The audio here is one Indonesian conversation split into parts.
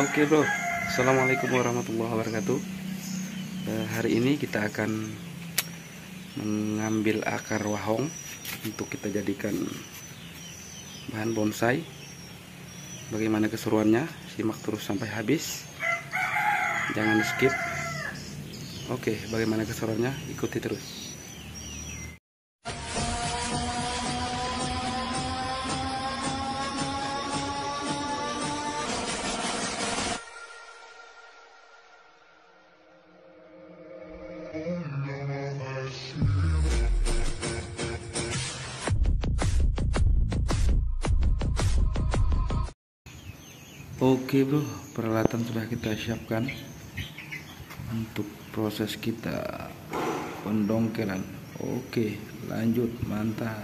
Oke bro, assalamualaikum warahmatullahi wabarakatuh. Hari ini kita akan mengambil akar wahong untuk kita jadikan bahan bonsai. Bagaimana keseruannya? Simak terus sampai habis, jangan di skip. Oke, bagaimana keseruannya? Ikuti terus. Oke bro, peralatan sudah kita siapkan untuk proses kita pendongkelan. Oke, lanjut, mantap.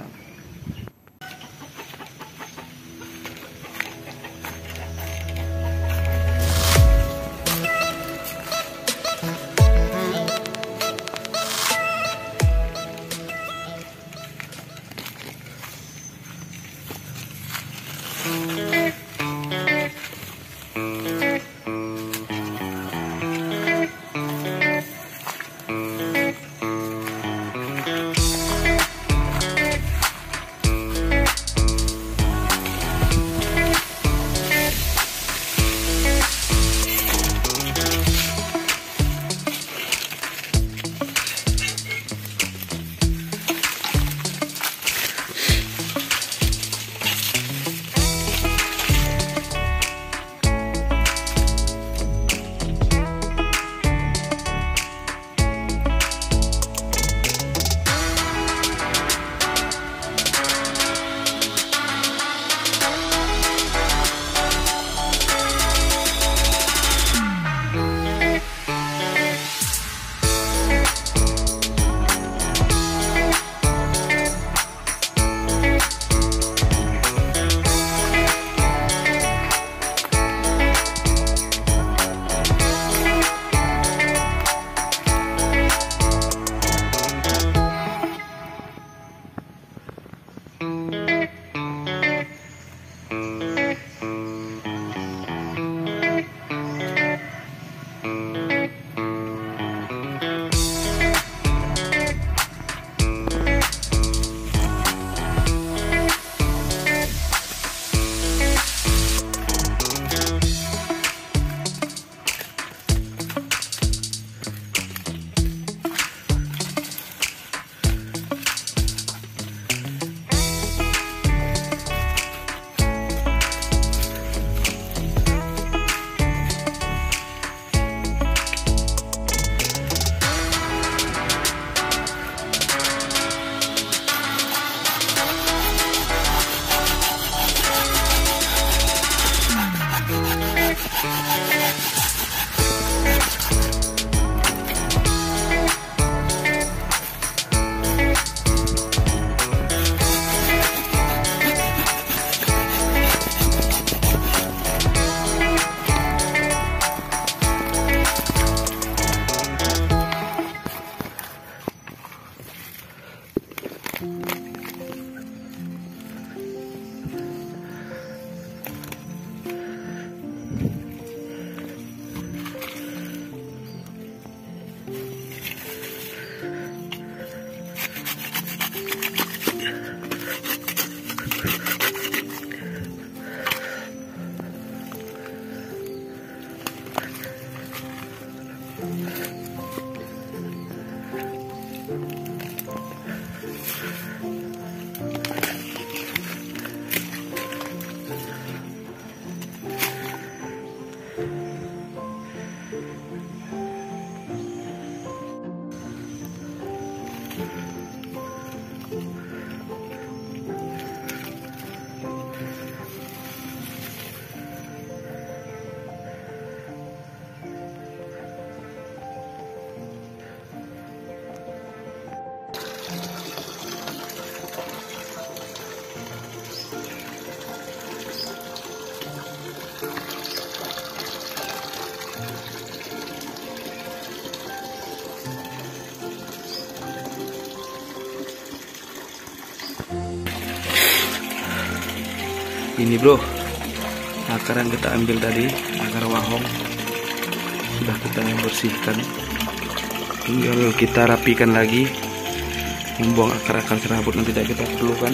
Ini bro, akar yang kita ambil tadi, akar wahong sudah kita bersihkan, tinggal kita rapikan lagi, membuang akar-akar serabut yang tidak kita perlukan.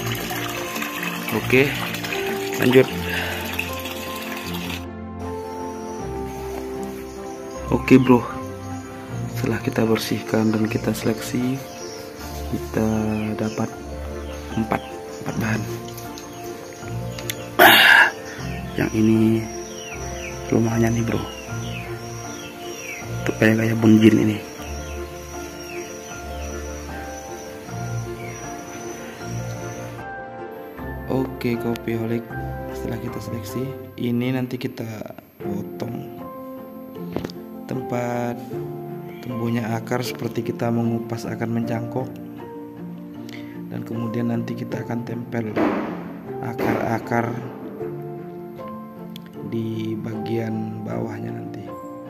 Oke, lanjut. Oke bro, setelah kita bersihkan dan kita seleksi, kita dapat 4 bahan. Yang ini lumayan nih bro, untuk kayak bonjin ini. Oke Kopiholik, setelah kita seleksi, ini nanti kita potong tempat tumbuhnya akar seperti kita mengupas akan mencangkok, dan kemudian nanti kita akan tempel akar-akar di bagian bawahnya nanti.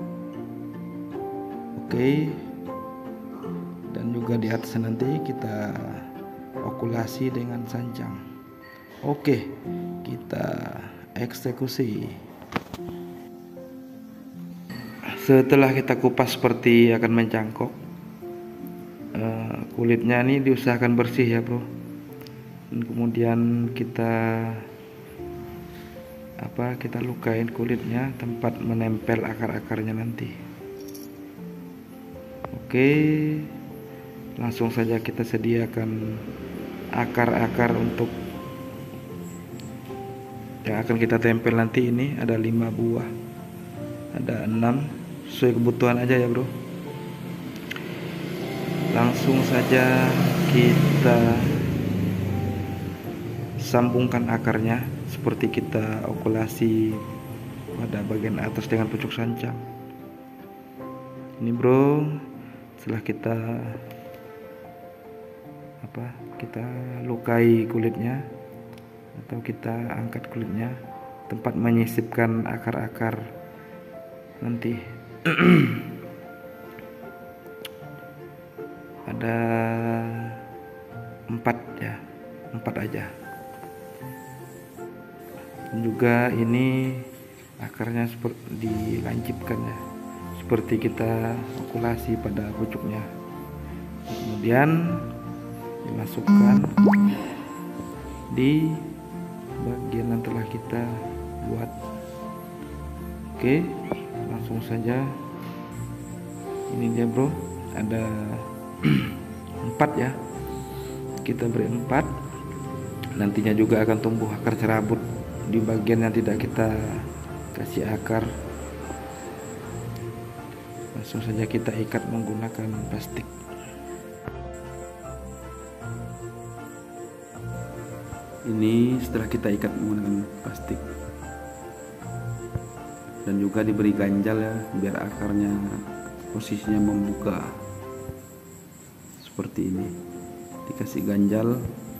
Oke, dan juga di atas nanti kita okulasi dengan sancang. Oke, kita eksekusi. Setelah kita kupas seperti akan mencangkok, kulitnya ini diusahakan bersih ya bro. Dan kemudian kita lukain kulitnya, tempat menempel akar-akarnya nanti. Oke, langsung saja kita sediakan akar-akar untuk yang akan kita tempel nanti. Ini ada 5 buah, ada 6, sesuai kebutuhan aja ya bro. Langsung saja kita sambungkan akarnya seperti kita okulasi pada bagian atas dengan pucuk sancang. Ini bro, setelah kita lukai kulitnya atau kita angkat kulitnya, tempat menyisipkan akar-akar nanti. Ada 4 ya, 4 aja. Dan juga ini akarnya seperti dilancipkan ya, seperti kita okulasi pada pucuknya. Kemudian dimasukkan di bagian yang telah kita buat. Oke, langsung saja. Ini dia bro, ada 4 ya, kita beri 4. Nantinya juga akan tumbuh akar serabut di bagian yang tidak kita kasih akar. Langsung saja kita ikat menggunakan plastik. Ini setelah kita ikat menggunakan plastik, dan juga diberi ganjal ya, biar akarnya posisinya membuka seperti ini, dikasih ganjal.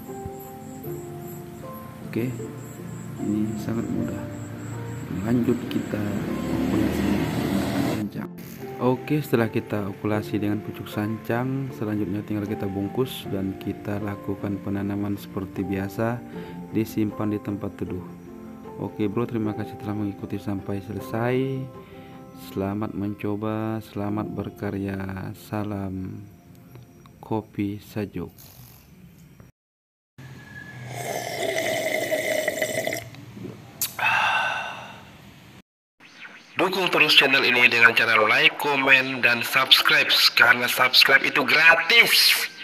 Oke, ini sangat mudah. Lanjut kita okulasi dengan sancang. Oke, setelah kita okulasi dengan pucuk sancang, selanjutnya tinggal kita bungkus dan kita lakukan penanaman seperti biasa, disimpan di tempat teduh. Oke bro, terima kasih telah mengikuti sampai selesai. Selamat mencoba, selamat berkarya. Salam Kopi Sajuk. Dukung terus channel ini dengan cara like, komen, dan subscribe, karena subscribe itu gratis.